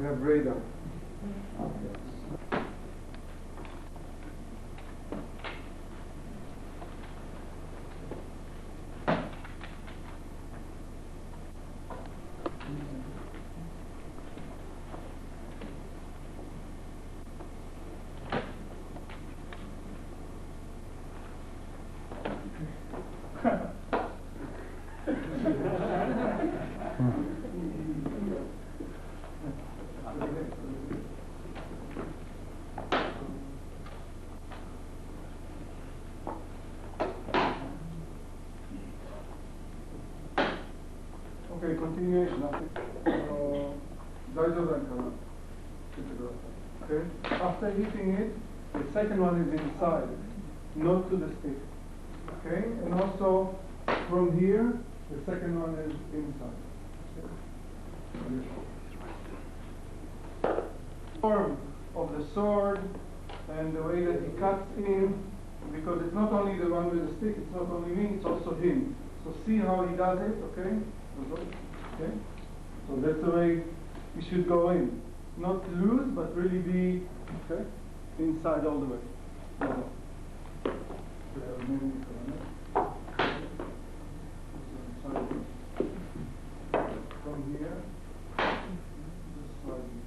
have radar. Okay, continuation. Okay. After hitting it, the second one is inside, not to the stick. Okay, and also from here, the second one is inside. Form of the sword and the way that he cuts in, because it's not only the one with the stick, it's not only me, it's also him. So see how he does it, okay? Okay? So that's the way he should go in. Not loose, but really be, okay, inside all the way. From here, just sliding.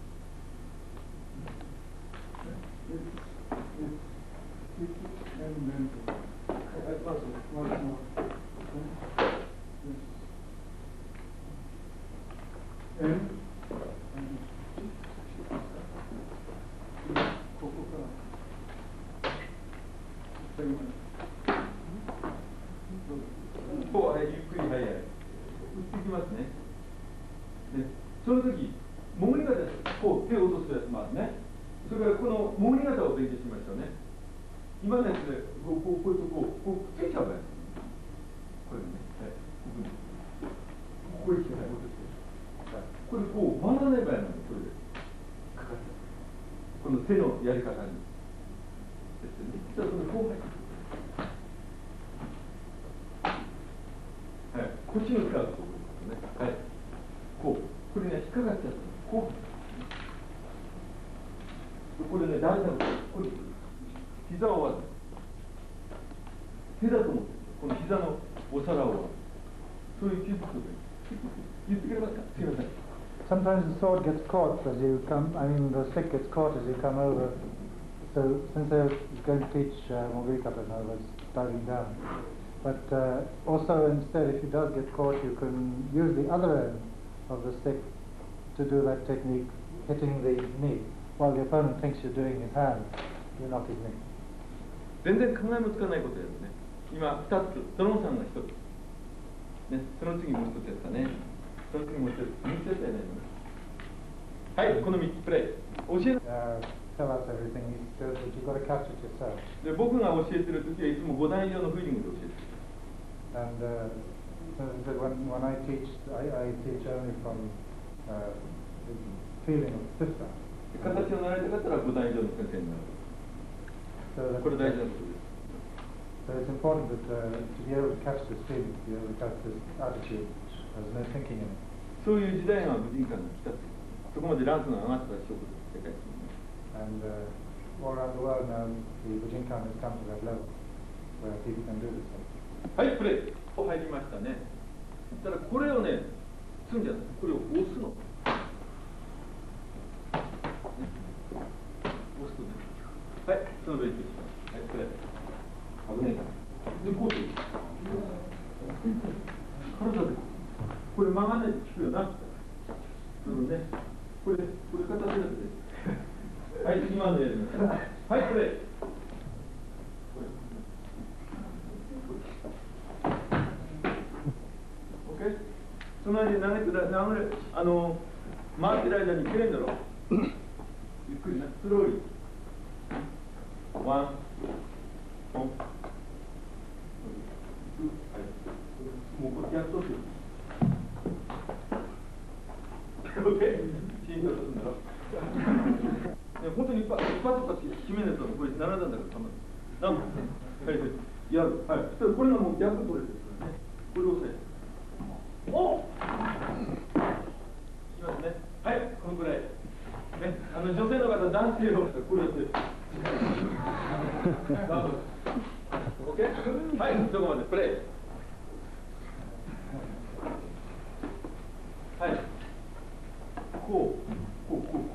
It's and then once more. And こうゆっくり早い打っていきますね。でその時潜り方です。こう手を落とすやつもあるね。それからこの潜り方を勉強しましょうね。今のやつでこうくっついちゃうね。これね、はい、ここに来てないことです。これこう回らない場合なのこれでかかっちゃう。この手のやり方にですね。じゃあそのこう入ってくる。はい、こっちの使うところですね。はい。こうこれね引っかかっちゃった。こう。これね大事なこと。これ膝を割る。手だと思ってこの膝のお皿を割る。そういう気づくことです。言ってくれますか。すみません。 Sometimes the sword gets caught as you come, the stick gets caught as you come over. So, since they're going to teach Moguri Kata, in other words, diving down. But also, instead, if he does get caught, you can use the other end of the stick to do that technique, hitting the knee. While the opponent thinks you're doing his hand, you knock his knee. 全然考えもつかないことですね。今2つ、ドロンさんが1つ。ね、その次もう1つやったね。その次もう1つ、3つやったよね。はい、この3つプレイ。教え tell us everything he does, but you've got to catch it yourself. で僕が教えてるときはいつも5段以上のフィーリングで教えてる。 And so when I teach, I teach only from the feeling of fifth段. 形を習いたかったら5段以上の先生になる。これ大事なことです。 So it's important that to be able to catch this feeling, to be able to catch this attitude, there's no thinking in it. そういう時代が武人館に来た。そこまでランクが上がった証拠です。世界的に。 And all around the world now, the Bujinkan has come to that level where people can do this. はい、プレイ。入りましたね。ただこれをね、積んじゃった。これを押すの。押すとね。はい、その勉強します。はい、プレイ。危ないから。で、こうする。体で。これ曲がんないと効くよな。ね。これ形だって。はい、今のやります。はい、これ。OK？ その間に投げて回ってる間に蹴れんだろ。ゆっくりな、スローリー。ワン、ポン。もうこれやっとってる。OK？ シーンとするんだろ。本当に一発決めないとこれ7段だからたまる。何本はいはい。やる。はい。そしたらこれがもう逆取れてるからね。これを押さえて。おっ！いきますね。はい、このくらい。 女性の方、男性をこれやって。オッケー？はい、どこまでプレイ。はい。こう。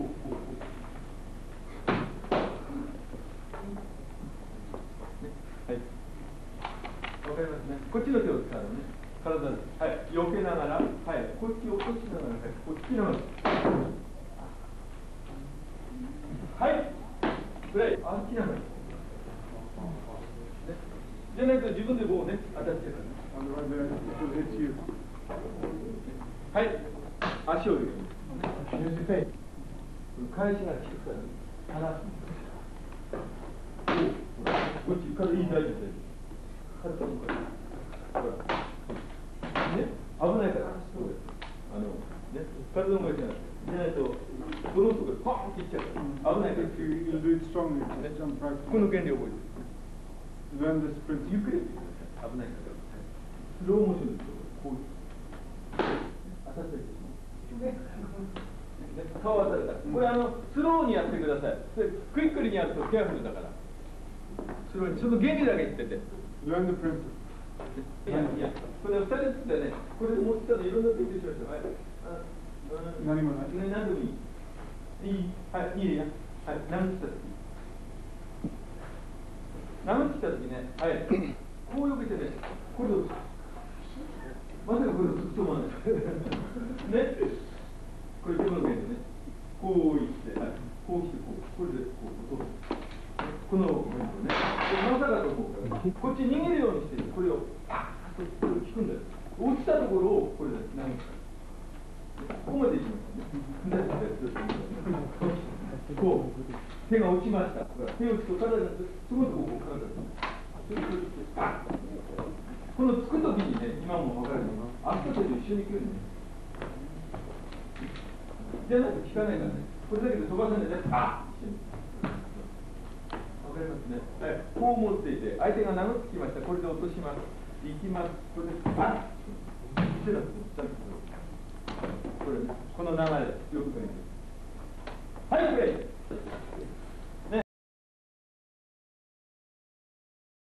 はい。わかりますね。こっちの手を使うのね。体で。はい。避けながら、はい。こっちを落としながら、はい。こっちの。はい。プレイ。あっちながら。じゃないと自分でこうね、当たってるからね。はい。足を入れる。返しが効くから、離す。こっちからいい大丈夫です。肩のから。ほら。ね、危ないから。ね、体の前じゃなくて。じゃないと、このところでパーンっていっちゃうから。危ないから。この原理覚えてる。 Learn the sprint. ゆっくり危ないから。スローモーションですよ。こう。当たったりして。顔当たるから。これスローにやってください。クイックリにやるとケアフルだから。スローに、その原理だけ言ってて。 Learn the principle. いや、これ2人ずつでね、これでもう一ついろんな勉強しましょう。はい。 何もない。 何でもいい。いい。はい、いいよ。はい、何つった時。何つった時ね、はい。こうよけてね、これを。まさかこれを突っ込まない。ね。これ自分の原理ね。こういって、はい。こう来て、こう。これで、こう、この原理ね。まさかとこう。こっち逃げるようにして、これを、パーッとこれを引くんだよ。落ちたところを、これで投げる。ここまで行きましたね。こう。手が落ちました。手を打つと体がすごいとこう体が。このつくときにね、今も分かるように、足と手と一緒に来るんです。じゃないと効かないからね。これだけで飛ばさないで、あっ一緒に。わかりますね。はい。こう持っていて、相手が殴ってきました。これで落とします。行きます。これで、あっ一緒だ。これ、ね、この流れ、よくわかります。はい、プレイ。